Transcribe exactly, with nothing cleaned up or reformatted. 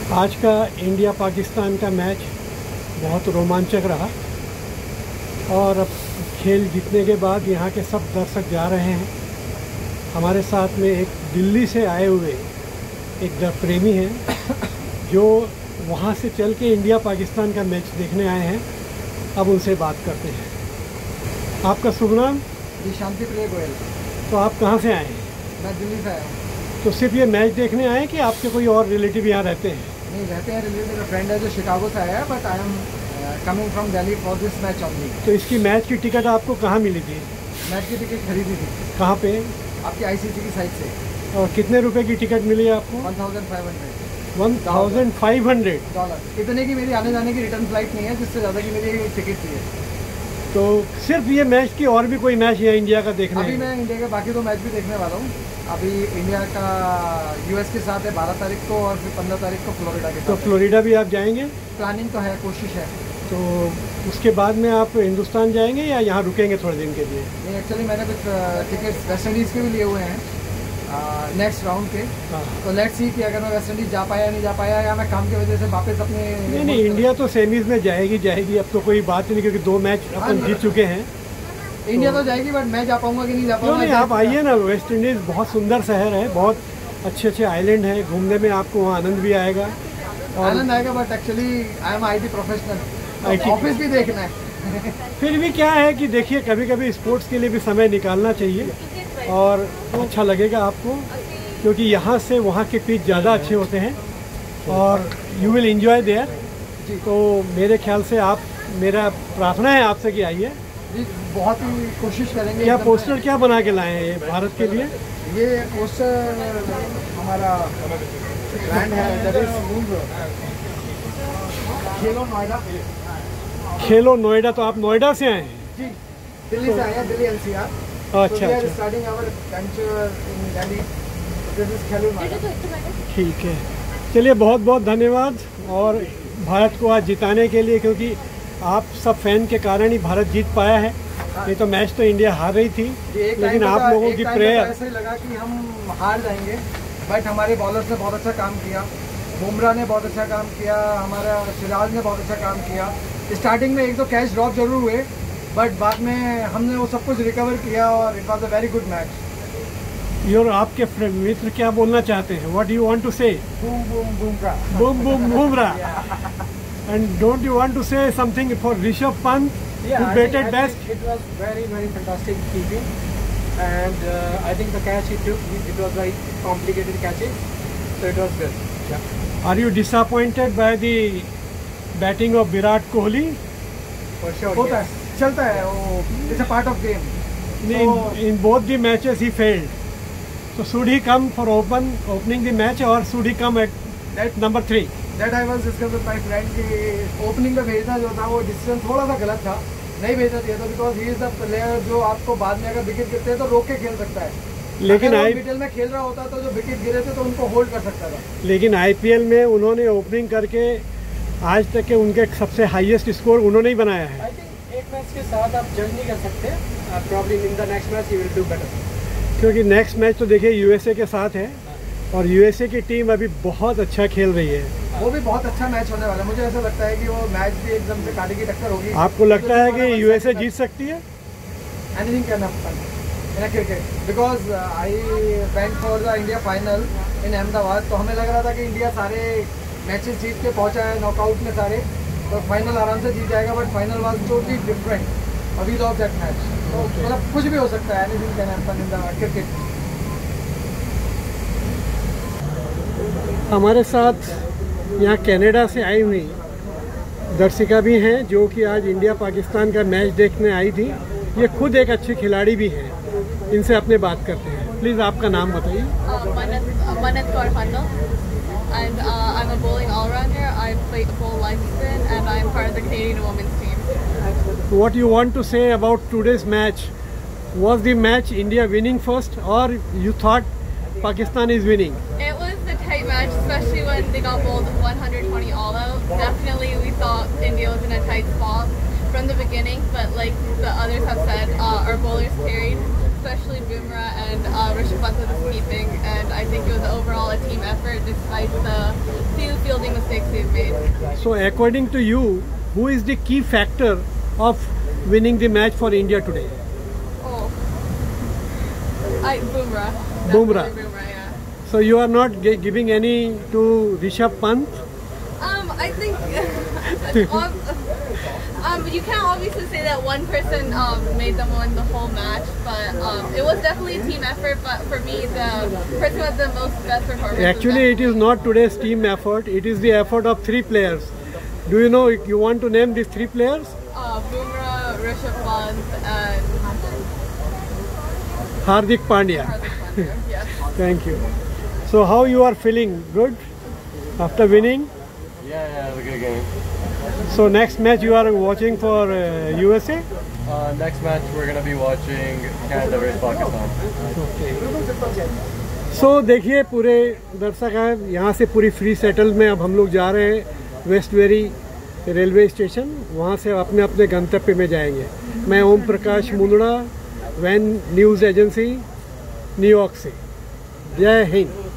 आज का इंडिया पाकिस्तान का मैच बहुत रोमांचक रहा और अब खेल जीतने के बाद यहाँ के सब दर्शक जा रहे हैं। हमारे साथ में एक दिल्ली से आए हुए एक दर प्रेमी हैं जो वहाँ से चल के इंडिया पाकिस्तान का मैच देखने आए हैं। अब उनसे बात करते हैं। आपका शुभ नाम? जी, शांति प्रिय गोयल। तो आप कहाँ से आए हैं? मैं दिल्ली से आया हूँ। तो सिर्फ ये मैच देखने आए कि आपके कोई और रिलेटिव यहाँ रहते हैं? नहीं, रहते हैं रिलेटिव। मेरा फ्रेंड है जो शिकागो से आया है, but I am coming from Delhi for this match only. तो इसकी मैच की टिकट आपको कहाँ मिली थी? मैच की टिकट खरीदी थी। कहाँ पे? आपकी आईसीसी की साइट से। और कितने रुपए की टिकट मिली आपको? One thousand five hundred one thousand five hundred dollar. इतने की मेरी आने जाने की रिटर्न फ्लाइट नहीं है, जिससे ज़्यादा की मेरी टिकट थी है। तो सिर्फ ये मैच की और भी कोई मैच यहाँ इंडिया का देखना अभी है? मैं इंडिया के बाकी दो मैच भी देखने वाला हूँ। अभी इंडिया का यूएस के साथ है बारह तारीख को, और फिर पंद्रह तारीख को फ्लोरिडा के साथ। तो फ्लोरिडा भी आप जाएंगे? प्लानिंग तो है, कोशिश है। तो उसके बाद में आप हिंदुस्तान जाएंगे या यहाँ रुकेंगे थोड़े दिन के लिए? नहीं, एक्चुअली मैंने कुछ टिकट्स वेस्ट इंडीज़ के भी लिए हुए हैं नेक्स्ट राउंड के। हाँ। तो लेट्स सी कि अगर मैं वेस्ट इंडीज जा पाया नहीं जा पाया, या मैं काम की वजह से वापस अपने। नहीं नहीं, इंडिया तो सेमीज में जाएगी जाएगी अब तो कोई बात नहीं, क्योंकि दो मैच अपन जीत चुके हैं। इंडिया तो जाएगी, बट मैं जा पाऊंगा कि नहीं जा पाऊंगा? नहीं, आप आइए ना। वेस्ट इंडीज़ बहुत सुंदर शहर है, बहुत अच्छे अच्छे आइलैंड है, घूमने में आपको वहाँ आनंद भी आएगा। और आनंद आएगा, but actually I am I T professional, office भी देखना है। फिर भी क्या है कि देखिए, कभी कभी स्पोर्ट्स के लिए भी समय निकालना चाहिए और अच्छा लगेगा आपको, क्योंकि यहाँ से वहाँ के पिच ज़्यादा अच्छे होते हैं और यू विल एंजॉय देयर। तो मेरे ख्याल से आप, मेरा प्रार्थना है आपसे कि आइए। जी, बहुत ही कोशिश करेंगे। क्या पोस्टर क्या बना के लाए हैं भारत के लिए? ये पोस्टर हमारा ब्रांड है, दैट इज खेलो नोएडा। खेलो नोएडा। तो आप नोएडा से आए हैं? जी, दिल्ली से आए हैं, दिल्ली एनसीआर। अच्छा अच्छा, starting our venture in Delhi. This is Khelo Noida. ठीक है, चलिए बहुत बहुत धन्यवाद। और भारत को आज जिताने के लिए, क्योंकि आप सब फैन के कारण ही भारत जीत पाया है। नहीं तो मैच तो इंडिया हार रही थी, लेकिन आप लोगों की प्रेयर। ऐसे ही लगा कि हम हार जाएंगे, बट हमारे बॉलर्स ने बहुत अच्छा काम किया। बुमराह ने बहुत अच्छा काम किया, हमारा सिराज ने बहुत अच्छा काम किया। स्टार्टिंग में एक दो कैच ड्रॉप जरूर हुए, बट बाद में हमने वो सब कुछ रिकवर किया और it was a very good match. Your आपके मित्र क्या बोलना चाहते हैं? What you want to say? Boom boom Bumrah, boom boom Bumrah. And don't you want to say something for Rishabh Pant, yeah, who I batted think, I best? think it was very, very fantastic keeping, and uh, I think the catch he took, it was very complicated catches, so it was good. Yeah. Are you disappointed by the batting of Virat Kohli? For sure. होता Yes. है, चलता है वो, it's a part of game. In, in both the matches he failed. So should he come for open opening the match, or should he come at That number three? That I was discussing with my friend कि opening में भेजना जो था वो decision थोड़ा सा गलत था, नहीं भेजना चाहिए था, because he is the player जो आपको बाद में अगर विकेट गिरते हैं तो रोक के खेल सकता है। लेकिन आई आई में खेल रहा होता तो जो विकेट गिरे थे तो उनको होल्ड कर सकता था। लेकिन आईपीएल में उन्होंने ओपनिंग करके आज तक के उनके सबसे हाईएस्ट स्कोर उन्होंने ही बनाया है। I think एक मैच के साथ आप जज नहीं कर सकते, probably in the next match he will do better. क्योंकि नेक्स्ट मैच तो देखिए यूएसए के साथ है, और यूएसए की टीम अभी बहुत अच्छा खेल रही है। वो भी बहुत अच्छा मैच होने वाला है। मुझे ऐसा लगता है कि वो मैच भी एकदम से काटे की टक्कर होगी। आपको लगता है कि यूएसए जीत सकती है? Anything can happen in a cricket, because I went for the India final in Ahmedabad. तो हमें लग रहा था कि इंडिया सारे मैचेस जीत के पहुंचा है नॉकआउट में सारे, तो फाइनल आराम से जीत जाएगा, but final was totally different. अभी लॉस दैट मैच, तो मतलब कुछ भी हो सकता है। Anything can happen in the cricket. हमारे साथ यहाँ कनाडा से आई हुई दर्शिका भी हैं, जो कि आज इंडिया पाकिस्तान का मैच देखने आई थी। ये खुद एक अच्छी खिलाड़ी भी हैं, इनसे अपने बात करते हैं। प्लीज़ आपका नाम बताइए। Manat Kaur Khandal, and uh, I'm a bowling all-rounder. I play bowl leg spin, and I'm part of the Canadian women's team. What you want to say about today's match? Was the match India winning first, or you thought Pakistan is winning? It was a tight match, especially when they got bowled one hundred twenty all out. Definitely, we thought India was in a tight spot from the beginning, but like the others have said, uh, our bowlers carried, especially Bumrah and uh, Rishabh Pant with his keeping, and I think it was overall a team effort despite the few fielding mistakes they've made. So according to you, who is the key factor of winning the match for India today? Oh, I Bumrah. Bumrah. Definitely Bumrah, yeah. So you are not gi- giving any to Rishabh Pant? Um, I think um, um, you can't obviously say that one person um, made them win the whole match, but um, it was definitely a team effort. But for me, the person who had the most best performance. Actually, it is not today's team effort. It is the effort of three players. Do you know? You want to name these three players? Uh, Bumrah, Rishabh Pant, and Hardik Pandya. Hardik Pandya. Yes. Thank you. So how you are feeling? Good after winning? Yeah, yeah, it was a good game. So next match you are watching for uh, U S A? Uh, next match we're gonna be watching Canada versus Pakistan. So so, देखिए पूरे दर्शक हैं यहाँ से पूरी free settle में अब हम लोग जा रहे हैं वेस्ट वेरी रेलवे स्टेशन, वहाँ से अपने अपने गंतव्य में जाएंगे। मैं Om Prakash Mundra, van news agency, New York से। जय हिंद।